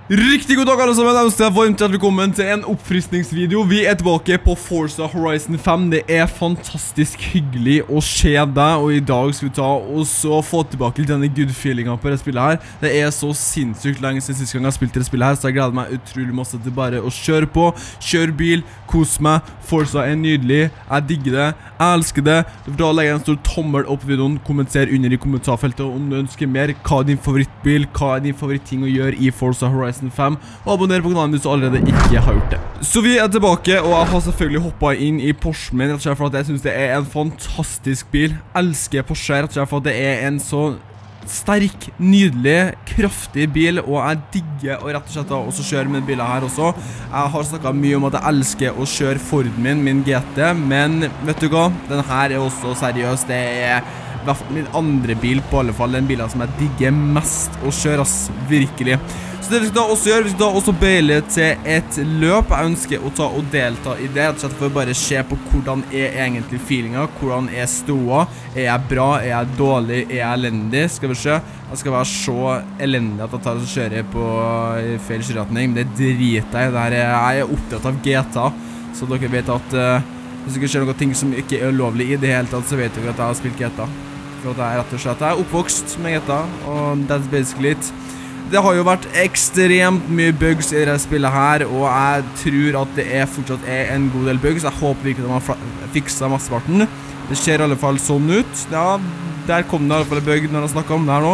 Riktig god dag alle sammen, jeg ønsker deg varmt velkommen til en oppfriskningsvideo. Vi tilbake på Forza Horizon 5. Det fantastisk hyggelig å se deg, og i dag skal vi ta og så få tilbake denne good feelingen på dette spillet her. Det så sinnssykt lenge siden siste gang jeg har spilt dette spillet her, så jeg gleder meg utrolig masse til bare å kjøre på, kjøre bil, kose meg. Forza nydelig, jeg digger det, jeg elsker det. Da legger jeg en stor tommel opp videoen, kommenter under i kommentarfeltet om du ønsker mer. Hva din favorittbil, hva din favorittting å gjøre i Forza Horizon 5, og abonner på kanalen hvis du allerede ikke har gjort det. Så vi tilbake, og jeg har selvfølgelig hoppet inn i Porsche min, rett og slett for at jeg synes det en fantastisk bil. Jeg elsker Porsche, rett og slett for at det en så sterk, nydelig, kraftig bil, og jeg digger å rett og slett også kjøre med bilen her også. Jeg har snakket mye om at jeg elsker å kjøre Forden min GT, men vet du hva? Den her også seriøs. Det i hvert fall min andre bil, på alle fall den bilen som jeg digger mest å kjøre, virkelig. Så det vi skal da også gjøre, vi skal da også beile til et løp. Jeg ønsker å ta og delta i det, rett og slett for å bare se på hvordan egentlig feelingen, hvordan ståa. Jeg bra, jeg dårlig, jeg elendig? Skal vi se. Jeg skal være så elendig at jeg tar og kjører på feil kjøreretning, men det driter jeg. Jeg opptatt av GTA, så dere vet at hvis dere ser noen ting som ikke ulovlig i det hele tatt, så vet dere at jeg har spilt GTA. For at jeg rett og slett oppvokst med GTA, og that's basically it. Det har jo vært ekstremt mye bugs i dette spillet her, og jeg tror at det fortsatt en god del bugs. Jeg håper virkelig at de har fikset masseparten. Det ser i alle fall sånn ut. Ja, der kom det i alle fall en bug når jeg snakket om det her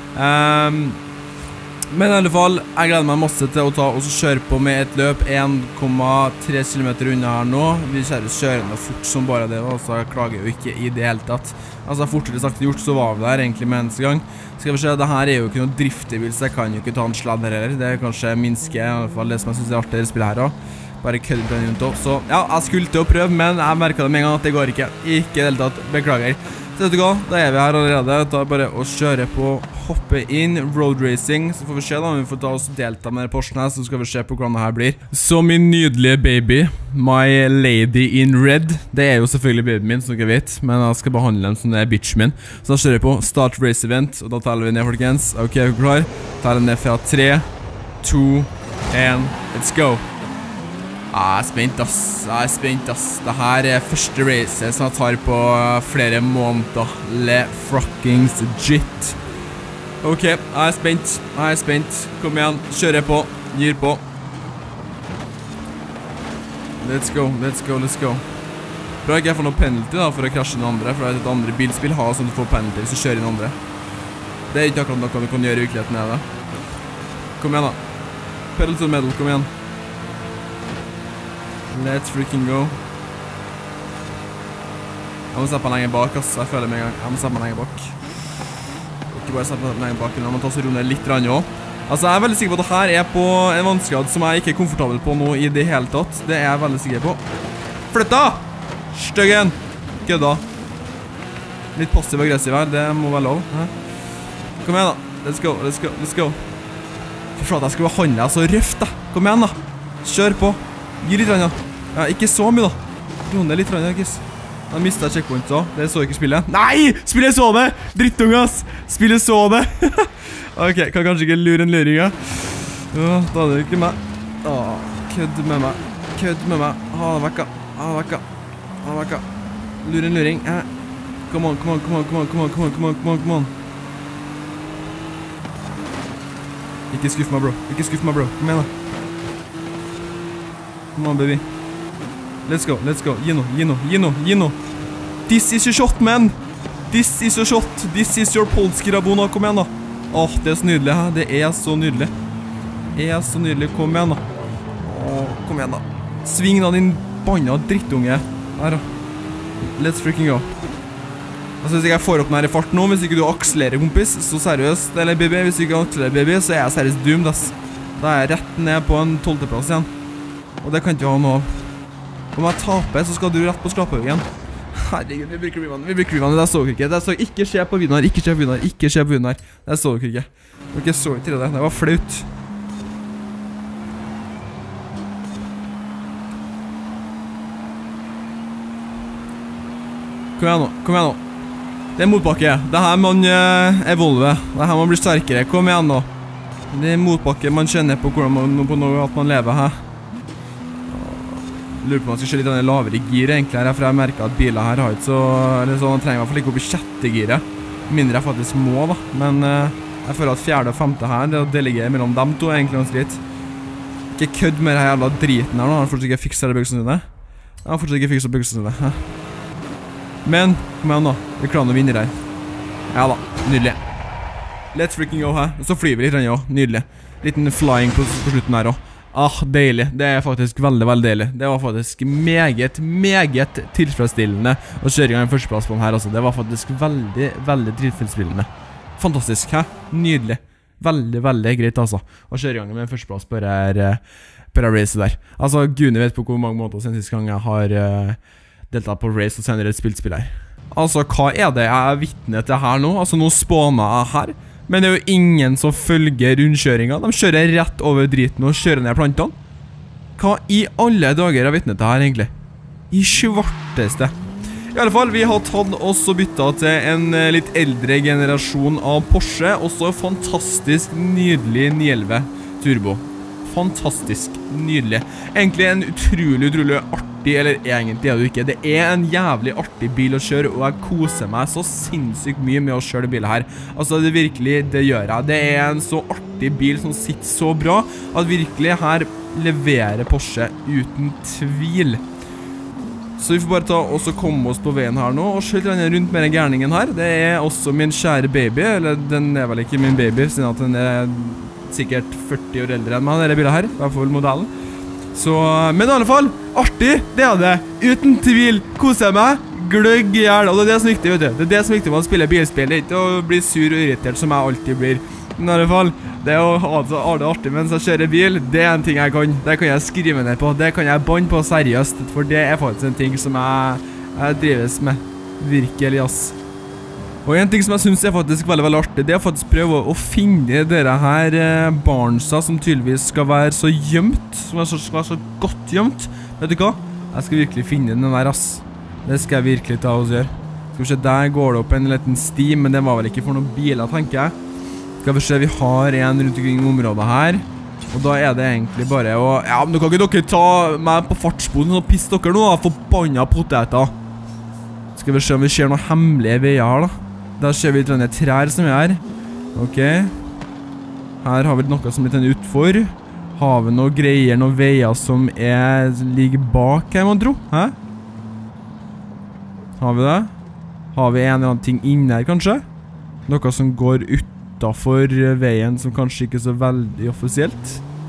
nå. Men i alle fall, jeg gleder meg masse til å ta og kjøre på med et løp 1,3 kilometer unna her nå. Vi kjører noe fort som bare det, så jeg klager jo ikke i det hele tatt. Altså, fortere sagt gjort, så var vi der egentlig med eneste gang. Skal vi se, det her jo ikke noe driftebil, så jeg kan jo ikke ta en sladd her heller. Det kanskje minske, i alle fall det som jeg synes artig i det spillet her også. Bare kødder den rundt også. Så ja, jeg skulle til å prøve, men jeg merket det med en gang at det går ikke. Ikke i det hele tatt, beklager. Så vet du hva, da vi her allerede. Da bare å kjøre på, hoppe inn, road racing. Så får vi se da, om vi får ta oss delta med Porschen her, så skal vi se på hvordan det her blir. Så min nydelige baby, my lady in red, det jo selvfølgelig babyen min, som dere vet, men jeg skal behandle den som det bitchen min. Så da kjører jeg på start race event, og da taler vi ned, folkens. Ok, er vi klar? Taler ned fra 3, 2, 1, let's go. Jeg spent, ass. Det her første racet som jeg tar på flere måneder. Le fuckings jit. Ok, jeg spent. Kom igjen, kjører på, gir på. Let's go. Bra ikke jeg får noe penalty da, for å krasje den andre, for et andre bilspill har sånn at du får penalty hvis du kjører den andre. Det ikke akkurat noe du kan gjøre i virkeligheten, det. Kom igjen da. Pedal to the metal, kom igjen. Let's freaking go. Jeg må sette meg lenger bak, ass. Jeg føler meg en gang. Jeg må sette meg lenger bak. Ikke bare sette meg lenger bak, men jeg må ta så runde litt rann også. Altså, jeg veldig sikker på at dette her på en vannsgrad som jeg ikke komfortabel på nå i det hele tatt. Det jeg veldig sikker på. Flytt da! Støggen! Kødda. Litt passiv-aggressiv her, det må være lov. Kom igjen da. Let's go. For flott, jeg skal behandle deg så røft da. Kom igjen da. Kjør på. Gi litt rann, ja. Ikke så mye, da. Ronde litt rann, ja, kiss. Jeg mistet checkpoint da. Det så ikke spillet. Nei! Spillet så det! Drittunge, ass! Spillet så det! Ok, kan kanskje ikke lure en luring, ja. Da det ikke meg. Kødd med meg. Ha det vekka. Lure en luring. Come on. Ikke skuff meg, bro. Kom igjen, da. Come on, baby. Let's go. Gi nå. This is your shot, man. This is your polski rabona. Kom igjen, da. Åh, det så nydelig, hæ? Det så nydelig. Kom igjen, da. Sving da, din banna drittunge. Her, da. Let's freaking go. Altså, hvis ikke jeg får opp den her i fart nå, hvis ikke du akselerer, kompis, så seriøst, eller baby, hvis du ikke akselerer, baby, så jeg seriøst doomed, ass. Da jeg rett ned på en 12. plass igjen. Og det kan ikke ha noe av. Om jeg taper, så skal du rett på skrapehaugen. Herregud, vi bruker revannet. Det så dere ikke. Det så ikke skje på videoen her. Det så dere ikke. Dere så ikke til det. Det var flaut. Kom igjen nå. Det motbakke. Det her man evolve. Det her man blir sterkere. Kom igjen nå. Det er motbakke man kjenner på hvordan at man lever her. Lurer på om man skal kjøre litt lavere gir egentlig her, for jeg merker at biler her har ikke så... Eller sånn, man trenger i hvert fall ikke opp i sjette giret. Mindre jeg faktisk må da, men jeg føler at fjerde og femte her, det ligger mellom dem to egentlig ganske litt. Ikke kødd med det jævla driten her nå, han har fortsatt ikke fikset det byggsene sine. Han har fortsatt ikke fikset byggsene sine. Men, kom igjen da, vi klarer å vinne her. Ja da, nydelig. Let's freaking go her. Så flyr vi litt ja, nydelig. Liten flying på slutten her også. Deilig. Det er faktisk veldig, veldig deilig. Det var faktisk meget, meget tilfredsstillende å kjøre i gang en førsteplass på den her, altså. Det var faktisk veldig, veldig tilfredsstillende. Fantastisk, hæ? Nydelig. Veldig, veldig greit, altså. Å kjøre i gang med en førsteplass på det racet der. Altså, Gud vet på hvor mange måneder siden siste gang jeg har deltatt på race og senere et spill her. Altså, hva er det jeg er vitne til her nå? Altså, nå spåner jeg her. Men det er jo ingen som følger rundkjøringen. De kjører rett over driten og kjører ned plantene. Hva i alle dager er vitne til her, egentlig? I svarteste. I alle fall, vi har tatt oss og byttet til en litt eldre generasjon av Porsche. Også fantastisk nydelig 911 Turbo. Fantastisk nydelig. Egentlig en utrolig artig, eller egentlig er det jo ikke. Det er en jævlig artig bil å kjøre, og jeg koser meg så sinnssykt mye med å kjøre det bilen her. Altså, det virkelig, det gjør jeg. Det er en så artig bil som sitter så bra, at virkelig her leverer Porsche uten tvil. Så vi får bare ta og så komme oss på veien her nå, og kjøre den rundt med den gærningen her. Det er også min kjære baby, eller den er vel ikke min baby, siden at den er sikkert 40 år eldre enn meg, denne bilen her, i hvert fall modellen. Så, men i alle fall, artig, det er det. Uten tvil, koser jeg meg, gløgg i hjel, og det er det som er viktig, vet du. Det er det som er viktig med å spille bilspill, det er ikke å bli sur og irritert som jeg alltid blir. Men i alle fall, det å ha det artig mens jeg kjører bil, det er en ting jeg kan. Det kan jeg skrive ned på, det kan jeg banne på seriøst, for det er faktisk en ting som jeg drives med. Virkelig, ass. Og en ting som jeg synes er faktisk veldig, veldig artig, det er faktisk prøve å finne dere her barnsa som tydeligvis skal være så gjemt, som skal være så godt gjemt. Vet du hva? Jeg skal virkelig finne den der, ass. Det skal jeg virkelig ta og gjøre. Skal vi se, der går det opp en liten sti, men det var vel ikke for noen biler, tenker jeg. Skal vi se, vi har en rundt omkring området her, og da er det egentlig bare å... Ja, men kan ikke dere ta meg på fartsboden og pisse dere nå, forbanna poteter. Skal vi se om vi ser noen hemmelige veier her, da. Da ser vi litt denne trær som er her. Ok. Her har vi noe som er litt utfor. Har vi noen greier, noen veier som ligger bak her, man tro? Hæ? Har vi det? Har vi en eller annen ting inne her, kanskje? Noe som går utenfor veien, som kanskje ikke er så veldig offisielt.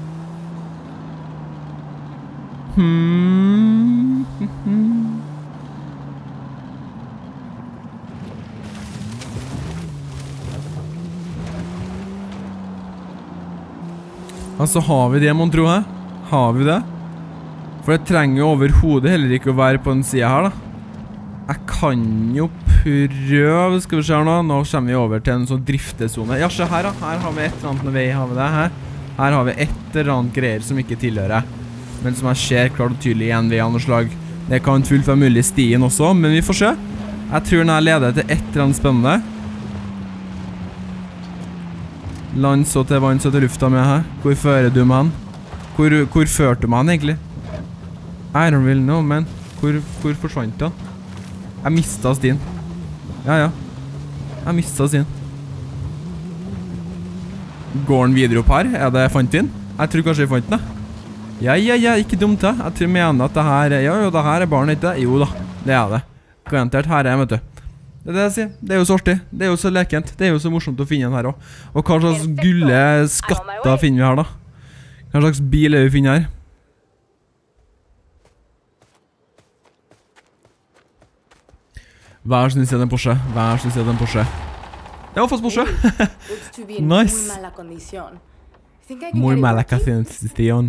Altså, har vi det, man tror jeg? Har vi det? For det trenger overhodet heller ikke å være på den siden her, da. Jeg kan jo prøve, skal vi se her nå. Nå kommer vi over til en sånn driftezone. Ja, se her da. Her har vi et eller annet vei, har vi det her. Her har vi et eller annet greier som ikke tilhører. Men som jeg ser klart og tydelig igjen ved andre slag. Det kan fullt være mulig stien også, men vi får se. Jeg tror den her leder til et eller annet spennende. Land så til vann så til lufta med her. Hvor fører du med han? Hvor førte du med han egentlig? I don't really know, men hvor forsvant han? Jeg mistet stien. Ja. Jeg mistet stien. Går den videre opp her? Er det fant den? Jeg tror kanskje jeg fant den, da. Ja, ikke dumt det. Jeg tror mener at det her ja, det her er barnet, ikke det? Jo da, det er det. Garantert her vet du. Det er det jeg sier. Det er jo så artig. Det er jo så lekent. Det er jo så morsomt å finne den her også. Og hva slags gulle skatter finner vi her da? Hva slags bil er vi finner her? Vær så snill si den Porsche. Vær så snill si den Porsche. Det var faktisk Porsche. Nice. Muy mala condición.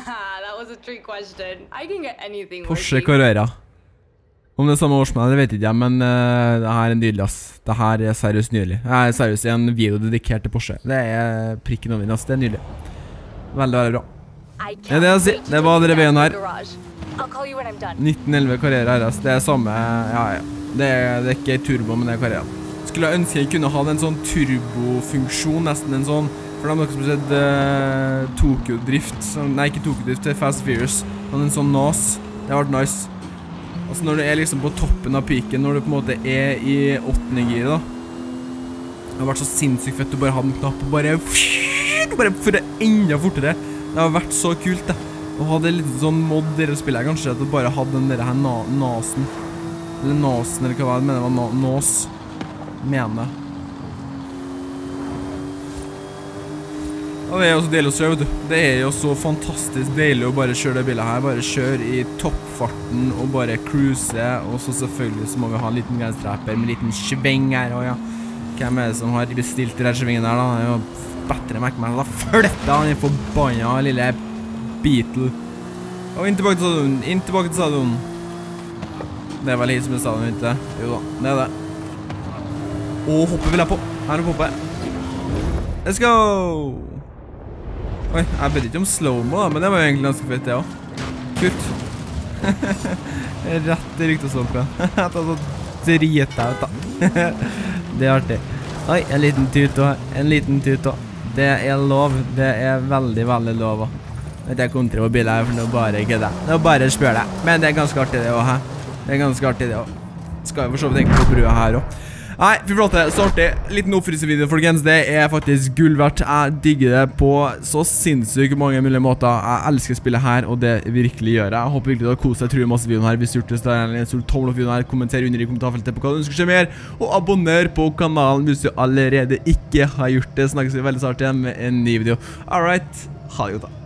Porsche Carrera. Om det er samme årsmål, det vet ikke jeg, men det her er nydelig, ass. Det her er seriøst nydelig. Det er seriøst en video dedikert til Porsche. Det er prikken over min, ass. Det er nydelig. Veldig, veldig bra. Det er det jeg sier. Det var dere veien her. 1911 Carrera her, ass. Det er samme, ja. Det er ikke turbo, men det er Carrera. Skulle jeg ønske jeg kunne ha en sånn turbofunksjon, nesten en sånn For de som har sett Tokyo Drift, nei ikke Tokyo Drift, det Fast Furious, men en sånn NAS, det har vært nice. Altså når du liksom på toppen av piken, når du på en måte i 8. gir da, det har vært så sinnssykt fett, du bare hadde en knapp og bare for det enda fortere. Det har vært så kult det. Og hadde litt sånn mod dere spiller kanskje, at du bare hadde den der her NASen. Eller NASen, eller hva jeg mener, det var NAS. Mener. Og det jo så deilig å kjøre, vet du. Det jo så fantastisk deilig å bare kjøre det bilen her. Bare kjøre i toppfarten og bare cruise. Og så selvfølgelig så må vi ha en liten grenstrapper med en liten sving her. Og ja, hvem det som har bestilt den svingen der da? Det jo bedre merke meg. Da flyttet han i forbanna lille Beetle. Og inn tilbake til stadion. Det var litt som en stadion, ikke det? Jo da, det det. Og hopper vil jeg på. Her hopper jeg. Let's go! Oi, jeg vet ikke om slow-mo da, men det var jo egentlig ganske fett det også. Kult. Rett i ryktesåpen. Jeg tar så drit ut da. Det artig. Oi, en liten tut også. Det lov. Det veldig, veldig lov også. Det kontrer på bilen her, for det bare ikke det. Det bare spør det. Men det ganske artig det også, hæ? Det ganske artig det også. Skal jo for så vidt tenke på brua her også. Nei, fy flate, så artig. Liten oppfrisevideo, folkens. Det faktisk gull verdt. Jeg digger det på så sinnssykt mange mulige måter. Jeg elsker spillet her, og det virkelig gjør jeg. Jeg håper virkelig du har koset deg, tror jeg masse videoen her. Hvis du har gjort det, så er det en stor tommel opp videoen her. Kommenter under i kommentarfeltet på hva du ønsker å se mer. Og abonner på kanalen hvis du allerede ikke har gjort det. Snakkes vi veldig snart igjen med en ny video. Alright, ha det godt da.